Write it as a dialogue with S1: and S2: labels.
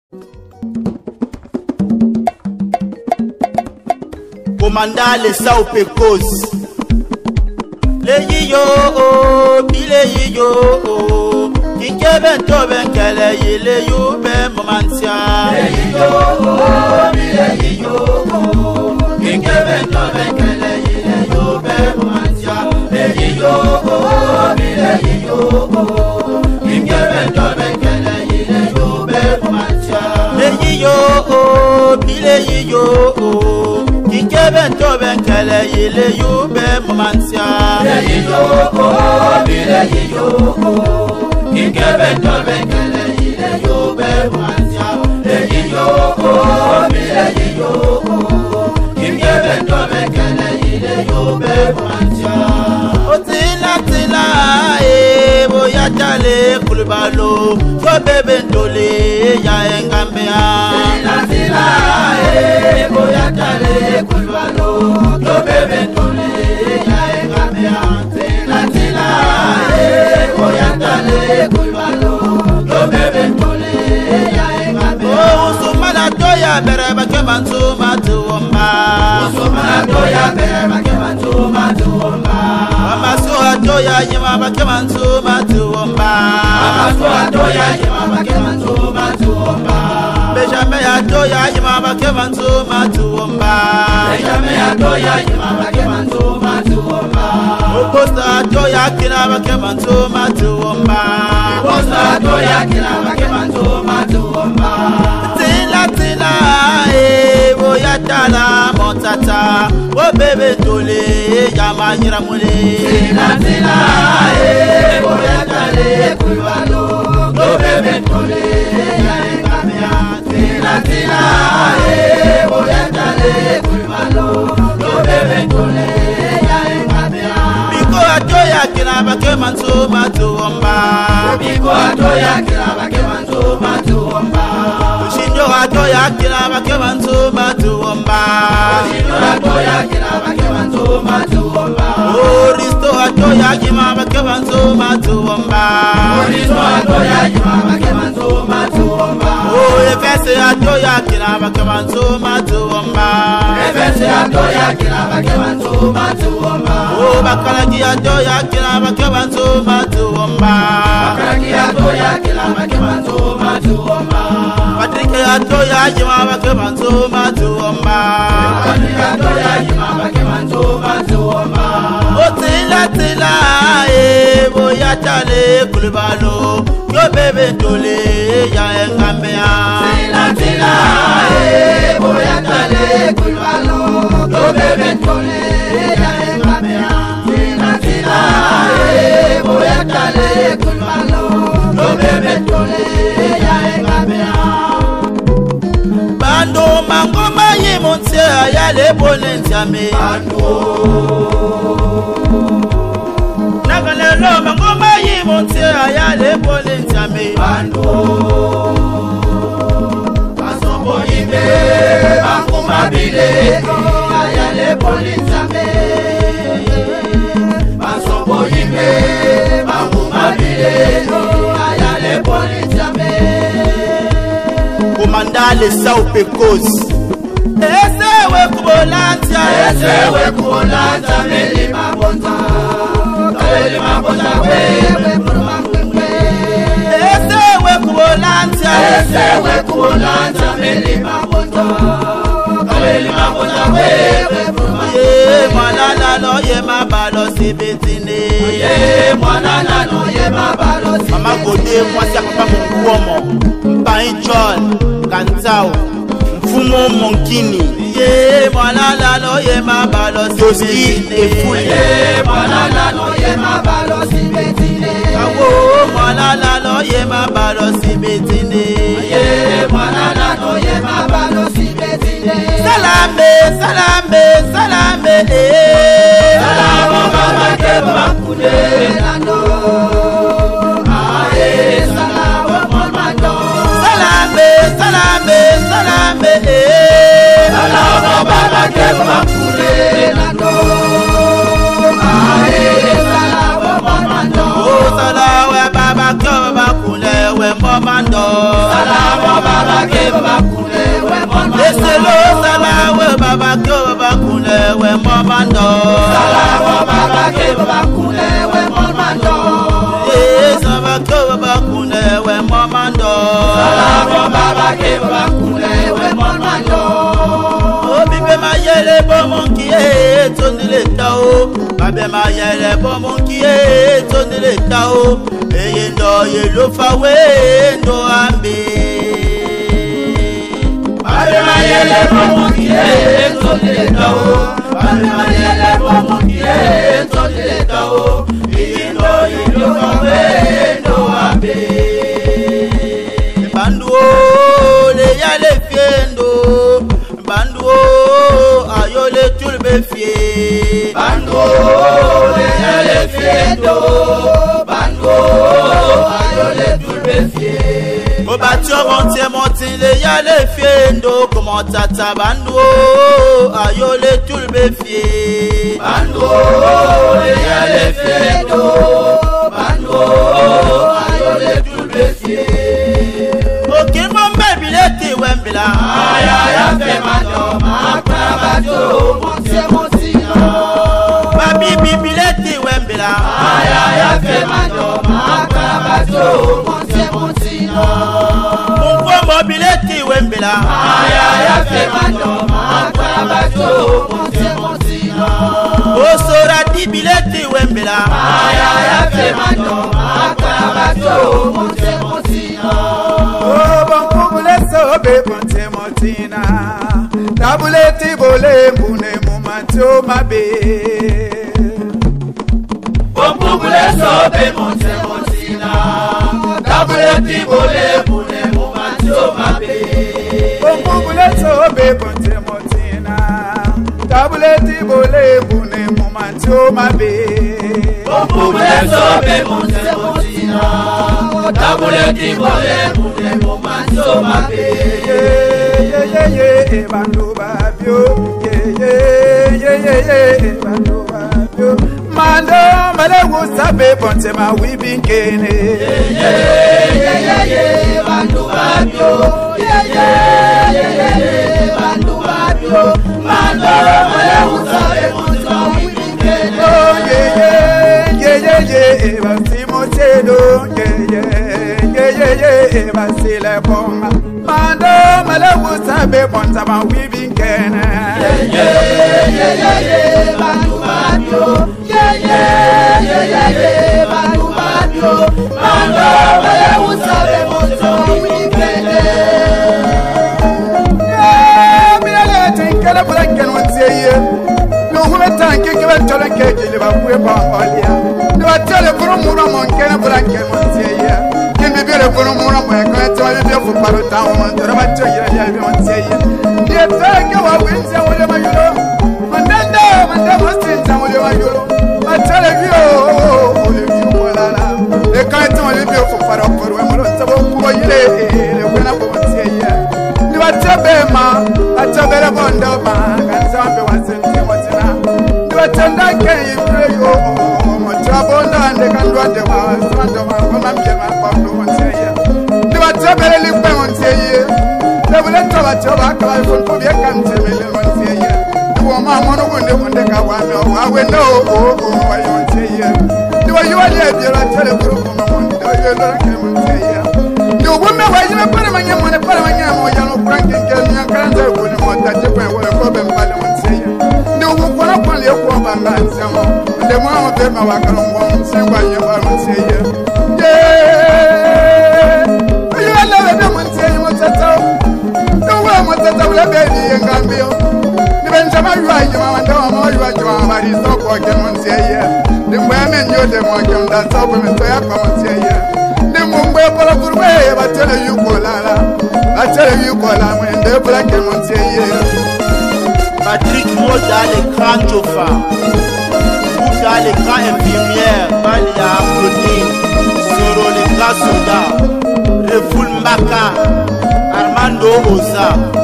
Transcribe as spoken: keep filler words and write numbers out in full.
S1: Commanda les sao pecos. Le yiyo o, bi le yiyo o. Kinke bento benkele yi le yu be mamantia.
S2: Le yiyo o, bi le yiyo o. Kinke bento benkele yi le yu be mamantia. Le yiyo o, bi le yiyo o. Kinke bento benkele yi le yu be mamantia.
S1: Le yiyo o, bi le yiyo o. Kinke bento benkele yi le yu be mamantia.
S2: Le yiyo o, bi le yiyo o. Kinke bento benkele yi le yu be mamantia. Le yiyo o, bi le yiyo o. Kinke bento benkele yi le yu be mamantia.
S1: Otila tila e boya jale kulubalo. Yo bebe ndole ya engambea.
S2: Tila tila e boya jale kulubalo. Yo bebe ndole ya engambea. Tila tila e boya jale kulubalo. Yo bebe ndole ya engambea.
S1: Oh usumana toya bere bakemantu matuomba.
S2: Usumana toya bere bakemantu matuomba.
S1: Amaso atoya yima bakemantu matuomba.
S2: Amaso atoya yima bakemantu matuomba.
S1: Benjamin atoya yima bakemantu matuomba.
S2: Benjamin atoya yima bakemantu matuomba.
S1: Oposta atoya kina bakemantu matuomba.
S2: Oposta atoya kina bakemantu matuomba.
S1: Tila tila e boya tala montata. O bebe tole yama yiramule.
S2: Tila tila e boya tale kulwalo. O bebe tole ya engamea. Tila tila e boya tale kulwalo. O bebe tole ya engamea.
S1: Biko atoya kina bakemantu matuomba.
S2: Biko atoya kina bakemantu matuomba.
S1: Shinjo atoya kina bakemantu matuomba.
S2: Shinjo atoya kina bakemantu matuomba.
S1: Oristo atoya kina bakemantu matuomba.
S2: Oristo atoya kina bakemantu matuomba.
S1: Oh efese atoya kina bakemantu matuomba.
S2: Efese atoya kina bakemantu matuomba.
S1: Oh bakalaji atoya kina bakemantu matuomba.
S2: Bakalaji atoya kina bakemantu matuomba.
S1: Patrick atoya kina bakemantu matuomba.
S2: Patrick atoya kina bakemantu matuomba.
S1: Otila tila e boya tale kulubalo. Yo bebe tole ya engambea.
S2: Tila tila e boya tale kulubalo. Yo bebe tole ya engambea. Tila tila e boya tale kulubalo. Yo bebe tole ya engambea.
S1: Bando mangoma yimonse ayale bonentiame.
S2: Bando
S1: Nagalelo mangoma yimonse ayale bonentiame.
S2: Bando Basombo ibe Banguma bile Ayale bonentiame. Basombo ibe Banguma bile Ayale bonentiame.
S1: Commanda les sao pecos. Esewe kubolantia.
S2: Esewe kubolantia meli mabonta. Meli mabonta wewe murumangwe.
S1: Esewe kubolantia.
S2: Esewe kubolantia meli mabonta. Meli mabonta wewe murumangwe.
S1: Ye mwanana no ye mabalo sibitine.
S2: Ye mwanana no ye mabalo sibitine.
S1: Mama Gode mwasi papa mkuomo. Pai John Kantao Mfumo Monkini. Ye mwanana no ye mabalo sibitine.
S2: Ye mwanana no ye mabalo sibitine.
S1: Awo mwanana no ye mabalo sibitine.
S2: Ye mwanana no ye mabalo sibitine.
S1: Salame, salame, salame, eh.
S2: Salamo mama keba kude nando. Ae salamo mama no.
S1: Salame, salame, salame, eh.
S2: Salamo mama keba kude nando. Ae salamo mama no.
S1: Oh salawe baba keba kule we mama no.
S2: Salamo baba keba
S1: baba ke baba kule we momando.
S2: Salamo baba ke baba kule we momando.
S1: Eh saba ke baba kule we momando.
S2: Salamo baba ke baba kule we momando.
S1: Oh bibe ma yele bo mon ki e toni le tao. Babe ma yele bo mon ki e toni le tao. E ndo ye lo fa we ndo ambe.
S2: Babe ma yele bo mon ki e toni le tao. Babe ma yele bo mon ki e toni le tao. E ndo ye lo fa we ndo ambe.
S1: Bandu le yale fiendo. Bandu ayo le tulbe fie.
S2: Bandu le yale fiendo. Bandu ayo le tulbe fie.
S1: Mo batio monte monte le yale fiendo. Comment tata bandu ayo le tulbe fie.
S2: Bandu le yale fiendo. Bandu ayo le tulbe fie.
S1: Okin mon baby leti wembila.
S2: Aya ya fe mando makrabato monte montino.
S1: Baby bibi leti wembila.
S2: Aya ya fe mando makrabato monte montino.
S1: Mungo mobileti wembila.
S2: Aya ya fe mando makrabato monte montino.
S1: Osora di bileti wembila.
S2: Aya ya fe mando makrabato monte montino.
S3: Oh, bon so be ponte motina. Tabuleti bole mbune mumanto mabe.
S2: Bombule so be monte motina. Tabuleti bole mbune mumanto mabe.
S3: Bombule so be ponte motina. Tabuleti bole mbune mumanto mabe.
S2: Bombule so be monte motina. Tabuleti bole mbune mumanto mabe.
S3: Yeah, yeah, yeah, bandu babio. Yeah, yeah, yeah, yeah, yeah, bandu babio. Mando, male wusabe ponte ma wibin kene.
S2: Yeah, yeah, yeah, yeah, bandu babio. Yeah, yeah, yeah, yeah, yeah, bandu babio. Mando, male wusabe ponte ma wibin kene.
S3: Oh, yeah, yeah, yeah, yeah, yeah, basi mochelo. Yeah, yeah, yeah, yeah, yeah, basi le bomba. Mando, male wusabe ponte ma wibin kene.
S2: Yeah, yeah, yeah, yeah, yeah, bandu babio. Yeah, yeah, yeah, yeah, yeah, bandu babio. Mando, male wusabe ponte ma wibin kene.
S3: Yeah, me ale tinkala bulanken wonsiye. No hume tanke ke ban tolen ke jili ba kuye ba olia. No atele furu mura mon kene bulanken wonsiye. Kin bi bere furu mura mo ko eto bi be fu paro ta o mon dora ba to yira ya bi wonsiye. Die tanke wa winse wole ma yulo. Mandanda manda mostin ta wole ma yulo. Atele bi o wole bi wala la. E ka eto wole bi fu paro paro e mo lo sabo ku yire le wena ko wonsiye. Ni ba tebe ma atebere bondo ma ganzambe wasenze watina. Ni ba tenda ke ipreyo mo trabonda ande kandwande ma strando ma ko mambye ma ko ndo wonsiye. Ni ba tebere likwe wonsiye. Le bule to ba to ba ka fon ko bie kan temele wonsiye. Ni wo ma mo no gunde gunde ka wa no wa we no o o wa wonsiye. Ni wa yo le bi ra tele ko ko mo ndo yo lo ke wonsiye. Ni wo me wa yime ko ma nyamo ne ko ma nyamo ya no pranking ke nya karanta ko ni mo ta je ko wo ko be mbale wonsiye. Ni wo ko na ko le ko ba na nsamo. De mo mo be ma wa ka no mo sengwa ye ba wonsiye. Yeah. Yo le be mo wonsiye mo tata. No wa mo tata le be ni ngambio. Ni benjama yu ayi ma wanda mo yu ayi ma ba ri so ko ke wonsiye. Ni mo me nyo de mo ke nda so be me to ya ko wonsiye. Ni mo ngbe polo kurwe ba tele yu ko la la. Ba tele yu ko la mo ende pula ke wonsiye.
S1: Patrick Moda le grand chauffeur. Bouka le grand infirmière. Balia Claudine. Soro le grand soldat. Refoul Mbaka. Armando Oza.